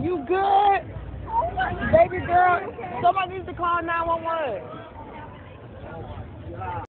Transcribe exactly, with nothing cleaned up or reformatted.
You good? Baby girl, somebody needs to call nine one one.